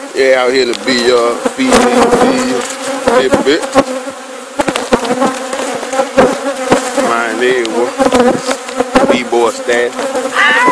Yeah, out here to be a little bit. My name was B-boy staff.